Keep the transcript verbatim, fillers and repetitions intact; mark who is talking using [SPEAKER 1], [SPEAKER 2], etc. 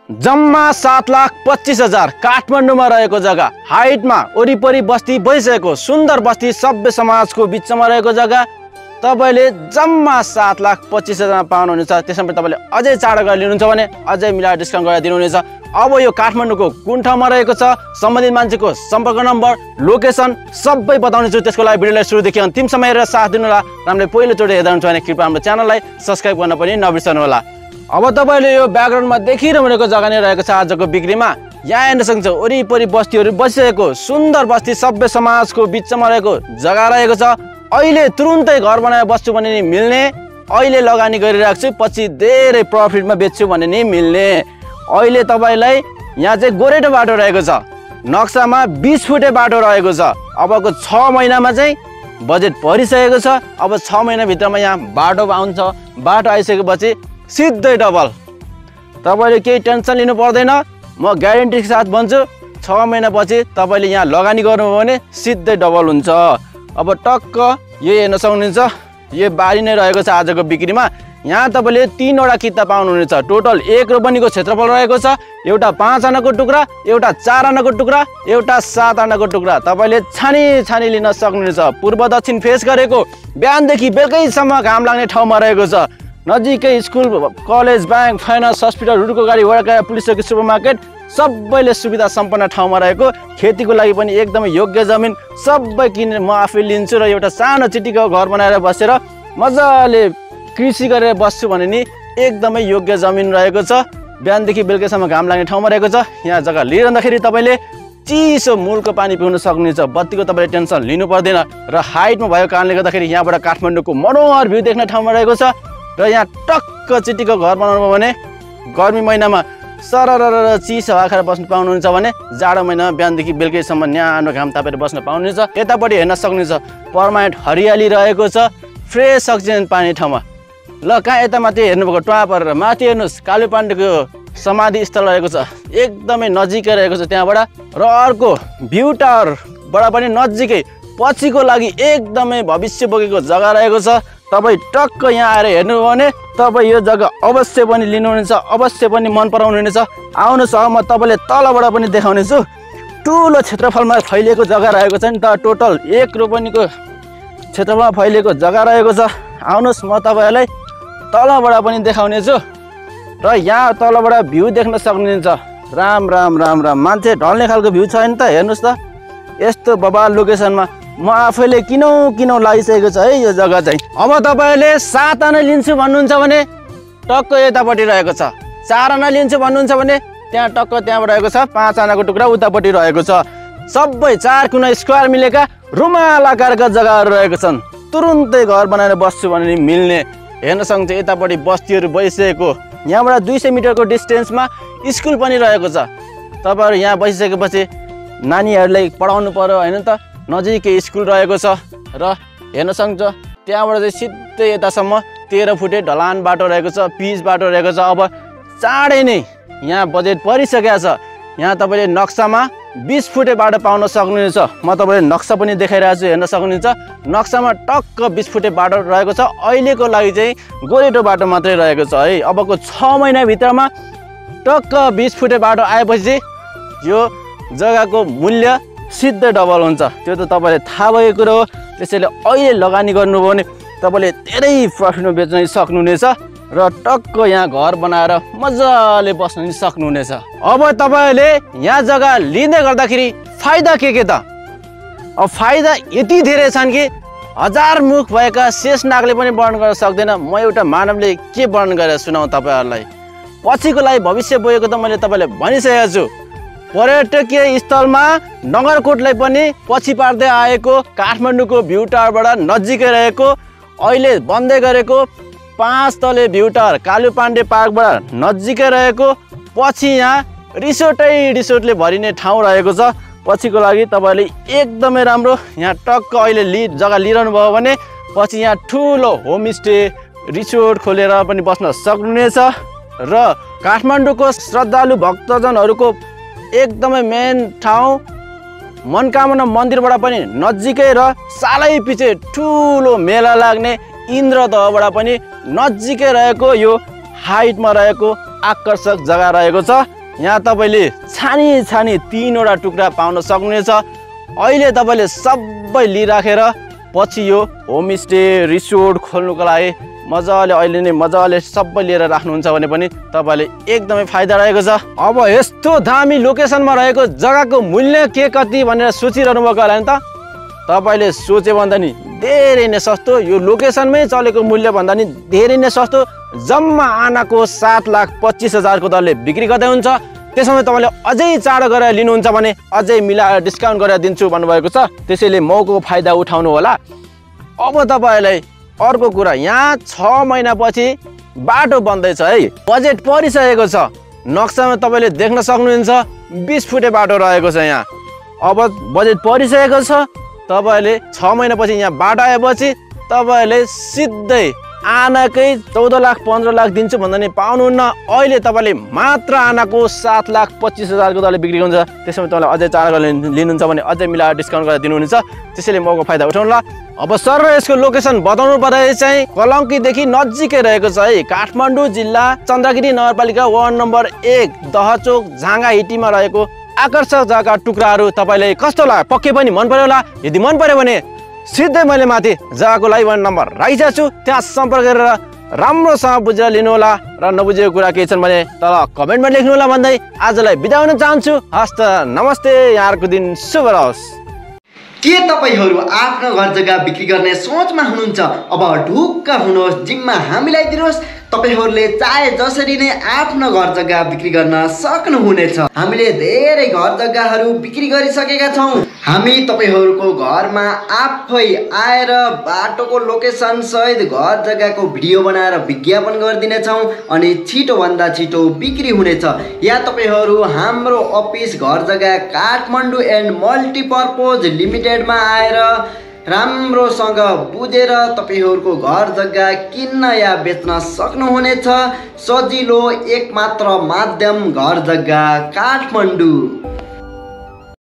[SPEAKER 1] जम्मा सात लाख पच्चीस हजार काठमाडौँमा रहेको जग्गा, हाइटमा वरिपरि बस्ती बसिसकेको सुन्दर बस्ती सभ्य समाजको बिचमा रहेको जग्गा तपाईले जम्मा सात लाख पच्चीस हजारमा पाउनुहुनेछ। त्यसमा तपाईले अझै चाँडो गरेर लिनुहुन्छ भने अझै मिलाएर डिस्काउन्ट गरेर दिनुहुनेछ। अब यो काठमाडौँको कुन ठाउँमा रहेको छ, सम्बन्धित मान्छेको सम्पर्क नम्बर, लोकेसन सबै बताउने छु। त्यसको लागि भिडियोलाई सुरुदेखि अन्तिमसम्म हेरेर साथ दिनु होला। हामीले पहिलोचोटि हेर्दा हुन्छ भने कृपया हाम्रो च्यानललाई सब्स्क्राइब गर्न पनि नबिर्सनु होला। अब तपाईले यो ब्याकग्राउन्डमा देखिरहेको जग्गा नै रहेको छ आजको बिक्रीमा। यहाँ हेर्न सक्नुहुन्छ वरिपरि बस्तीहरू बसिरहेको सुन्दर बस्ती सभ्य समाजको बिचमा रहेको जग्गा रहेको छ। अहिले तुरुन्तै घर बनाएर बस्छु भने नि मिल्ने, अहिले लगानी गरिरहेको छु पछि धेरै प्रफिटमा बेच्छु भने नि मिल्ने। अहिले तपाईलाई यहाँ चाहिँ गोरेटो बाटो रहेको छ, नक्सामा बिस फुटे बाटो रहेको छ। अबको छ महिनामा चाहिँ बजेट परिसकेको छ। अब छ महिनाभित्रमा यहाँ बाटो आउँछ, बाटो आइसकेपछि सिधै डबल। तपाईले केही टेन्सन लिनु पर्दैन, म ग्यारेन्टीको साथ भन्छु छ महिनापछि तपाईले यहाँ लगानी गर्नुभयो भने सिधै डबल हुन्छ। अब टक्क यो हेर्न सक्नुहुन्छ, यो बारी नै रहेको छ आजको बिक्रीमा। यहाँ तपाईले तीनवटा किता पाउनुहुनेछ। टोटल एक रोपनीको क्षेत्रफल रहेको छ। एउटा पाँच आनाको टुक्रा, एउटा चार आनाको टुक्रा, एउटा सात आनाको टुक्रा तपाईले छानी छानी लिन सक्नुहुनेछ। पूर्व दक्षिण फेस गरेको, बिहानदेखि बेलुकैसम्म घाम लाग्ने ठाउँमा रहेको छ। नजिकै school, college, bank, finance, hospital, रुटको गाडी, वडा पुलिस चौकी, सुपरमार्केट सबैले सुविधा सम्पन्न ठाउँमा रहेको। खेतीको लागि पनि एकदमै योग्य जमिन। सबै किनेर म आफै लिन्छु र एउटा सानो चिटिको घर बनाएर बसेर मजाले कृषि गरेर बस्छु भने नि एकदमै योग्य जमिन रहेको छ। बिहानदेखि बेलुकैसम्म घाम लाग्ने ठाउँमा रहेको छ। यहाँ जग्गा लिइरहँदाखेरि तपाईँले चिसो मूलको पानी पिउन सक्नुहुन्छ। बत्तीको तपाईँले टेन्सन लिनु पर्दैन र हाइटमा भएको कारणले गर्दाखेरि यहाँबाट काठमाडौँको मनोहर भ्यू देख्ने ठाउँमा रहेको छ। र यहाँ टक्क चिटिको घर बनाउनु भयो भने गर्मी महिनामा सरर चिसो हावा खाएर बस्नु पाउनुहुन्छ भने जाडो महिनामा बिहानदेखि बेलुकैसम्म न्यानो घाम तापेर बस्न पाउनुहुन्छ। यतापट्टि हेर्न सक्नुहुन्छ पर्मानेन्ट हरियाली रहेको छ, फ्रेस अक्सिजन पानी ठाउँमा। ल कहाँ यता माथि हेर्नुभएको टुवा परेर माथि हेर्नुहोस् कालु पाण्डेको समाधि स्थल रहेको छ, एकदमै नजिकै रहेको छ त्यहाँबाट। र अर्को भ्यू टावरबाट पनि नजिकै पछिको लागि एकदमै भविष्य बोकेको जग्गा रहेको छ। तपाईँ टक्क यहाँ आएर हेर्नुभयो भने तपाईँ यो जग्गा अवश्य पनि लिनुहुनेछ, अवश्य पनि मन पराउनुहुनेछ। आउनुहोस्, अब म तपाईँले तलबाट पनि देखाउनेछु। ठुलो क्षेत्रफलमा फैलिएको जग्गा रहेको छ नि त, टोटल एक रोपनीको क्षेत्रफलमा फैलिएको जग्गा रहेको छ। आउनुहोस्, म तपाईँहरूलाई तलबाट पनि देखाउनेछु र यहाँ तलबाट भ्यू देख्न सक्नुहुन्छ। राम राम राम राम मान्छे ढल्ने खालको भ्यू छ नि त, हेर्नुहोस् त। यस्तो बबाल लोकेसनमा म आफैले किनौँ किनौँ लागिसकेको छ है यो जग्गा चाहिँ। अब तपाईँले सात आना लिन्छु भन्नुहुन्छ भने टक्क यतापट्टि रहेको छ। चार आना लिन्छु भन्नुहुन्छ भने त्यहाँ टक्क त्यहाँबाट रहेको छ। पाँच आनाको टुक्रा उतापट्टि रहेको छ। सबै चार कुना स्क्वायर मिलेका रुमाल आकारका जग्गाहरू रहेको छन्। तुरुन्तै घर बनाएर बस्छु भने नि मिल्ने। हेर्न सक्नुहुन्छ यतापट्टि बस्तीहरू बसिसकेको। यहाँबाट दुई सय मिटरको डिस्टेन्समा स्कुल पनि रहेको छ। तपाईँहरू यहाँ बसिसकेपछि नानीहरूलाई पढाउनु पर्यो होइन त, नजिकै स्कुल रहेको छ। र हेर्न सक्नुहुन्छ त्यहाँबाट चाहिँ सिधै यतासम्म तेह्र फुटे ढलान बाटो रहेको छ, पिच बाटो रहेको छ। अब चाँडै नै यहाँ बजेट परिसकेको छ। यहाँ तपाईँले नक्सामा बिस फुटे बाटो पाउन सक्नुहुनेछ। म तपाईँले नक्सा पनि देखाइरहेको छु, हेर्न सक्नुहुन्छ। नक्सामा टक्क बिस फुटे बाटो रहेको छ। अहिलेको लागि चाहिँ गोरेटो बाटो मात्रै रहेको छ है। अबको छ महिनाभित्रमा टक्क बिस फुटे बाटो आएपछि यो जग्गाको मूल्य सिधै डबल हुन्छ। त्यो त तपाईँले थाहा भएको कुरो हो। त्यसैले अहिले लगानी गर्नुभयो भने तपाईँले धेरै प्रफिटमा बेच्न सक्नुहुनेछ र टक्क यहाँ घर बनाएर मजाले बस्न सक्नुहुनेछ। अब तपाईँले यहाँ जग्गा लिँदै गर्दाखेरि फाइदा के के त? अब फाइदा यति धेरै छन् कि हजार मुख भएका शेषनागले पनि वर्णन गर्न सक्दैन। म एउटा मानवले के वर्णन गरेर सुनाउँ तपाईँहरूलाई। पछिको लागि भविष्य बोकेको त मैले तपाईँलाई भनिसकेको छु। पर्यटकीय स्थलमा नगरकोटलाई पनि पछि पार्दै आएको, काठमाडौँको भ्यू टावरबाट नजिकै रहेको, अहिले बन्दै गरेको पाँच तले भ्यू टावर कालु पाण्डे पार्कबाट नजिकै रहेको, पछि यहाँ रिसोर्टै रिसोर्टले भरिने ठाउँ रहेको छ। पछिको लागि तपाईँहरूले एकदमै राम्रो यहाँ टक्क अहिले लि जग्गा लिइरहनु भयो भने पछि यहाँ ठुलो होमस्टे रिसोर्ट खोलेर पनि बस्न सक्नुहुनेछ। र काठमाडौँको श्रद्धालु भक्तजनहरूको एकदमै मेन ठाउँ मनकामना मन्दिरबाट पनि नजिकै र सालै पछि ठुलो मेला लाग्ने इन्द्रदहबाट पनि नजिकै रहेको यो हाइटमा रहेको आकर्षक जग्गा रहेको छ। यहाँ तपाईँले छानी छानी तीनवटा टुक्रा पाउन सक्नुहुनेछ। अहिले तपाईँले सबै लिइराखेर पछि यो होमस्टे रिसोर्ट खोल्नुको लागि मजाले अहिले नै मजाले सबै लिएर राख्नुहुन्छ भने पनि तपाईँले एकदमै फाइदा रहेको छ। अब यस्तो दामी लोकेसनमा रहेको जग्गाको मूल्य के कति भनेर सोचिरहनु भएको होला नि त? तपाईँले सोचे भन्दा नि धेरै नै सस्तो, यो लोकेसनमै चलेको मूल्य भन्दा नि धेरै नै सस्तो। जम्मा आनाको सात लाख पच्चिस हजारको दरले बिक्री गर्दै हुन्छ। त्यसमा तपाईँले अझै चाँडो गरेर लिनुहुन्छ भने अझै मिलाएर डिस्काउन्ट गरेर दिन्छु भन्नुभएको छ। त्यसैले मौको फाइदा उठाउनु होला। अब तपाईँलाई अर्को कुरा, यहाँ छ महिनापछि बाटो बन्दैछ है। बजेट परिसकेको छ। नक्सामा तपाईँले देख्न सक्नुहुन्छ बिस फुटे बाटो रहेको छ यहाँ। अब बजेट परिसकेको छ। तपाईँले छ महिनापछि यहाँ बाटो आएपछि तपाईँले सिधै आनाकै चौध लाख पन्ध्र लाख दिन्छु भन्दा नि पाउनुहुन्न। अहिले तपाईँले मात्र आनाको सात लाख पच्चिस हजारको दरले बिक्री हुन्छ। त्यसमा तपाईँले अझै चाँडो गरेर लिनुहुन्छ भने अझै मिलाएर डिस्काउन्ट गरेर दिनुहुनेछ। त्यसैले मौको फाइदा उठाउनु ल। अब सर यसको लोकेसन बताउनु पर्दा चाहिँ कलङ्कीदेखि नजिकै रहेको छ है। काठमाडौँ जिल्ला चन्द्रगिरी नगरपालिका वार्ड नम्बर एक दहचोक झाँगा हिटीमा रहेको आकर्षक जग्गा टुक्राहरू तपाईँलाई कस्तो लाग्यो? पक्कै पनि मन पर्यो होला। यदि मन पर्यो भने सिधै मैले माथि जग्गाको लाइभ नम्बर राखिदिएको छु, त्यहाँ सम्पर्क गरेर राम्रोसँग बुझेर लिनु होला। र नबुझेको कुरा केही छन् भने तल कमेन्टमा लेख्नु होला भन्दै आजलाई बिदा हुन चाहन्छु। हस्त नमस्ते, यहाँहरूको दिन शुभ रहोस्।
[SPEAKER 2] के तपाईहरू आफ्नो घर जग्गा बिक्री गर्ने सोचमा हुनुहुन्छ? अब ढुक्क हुनुहोस्, जिम्मा हामीलाई दिनुहोस्। तपाईहरूले चाहे जसरी नै आफ्नो घर जग्गा बिक्री गर्न सक्नुहुनेछ। हामीले धेरै घर जग्गाहरू बिक्री गरिसकेका छौँ। हामी तपाईहरूको घरमा आफै आएर बाटोको लोकेसन सहित घर जग्गाको भिडियो बनाएर विज्ञापन गरिदिनेछौँ अनि छिटोभन्दा छिटो बिक्री हुनेछ। या तपाईहरू हाम्रो अफिस घर जग्गा काठमाडौँ एन्ड मल्टिपर्पोज लिमिटेडमा आएर राम्रोसँग बुझेर तपाईहरूको घर जग्गा किन्न या बेच्न सक्नुहुनेछ। सजिलो एकमात्र माध्यम घर जग्गा काठमाडौँ।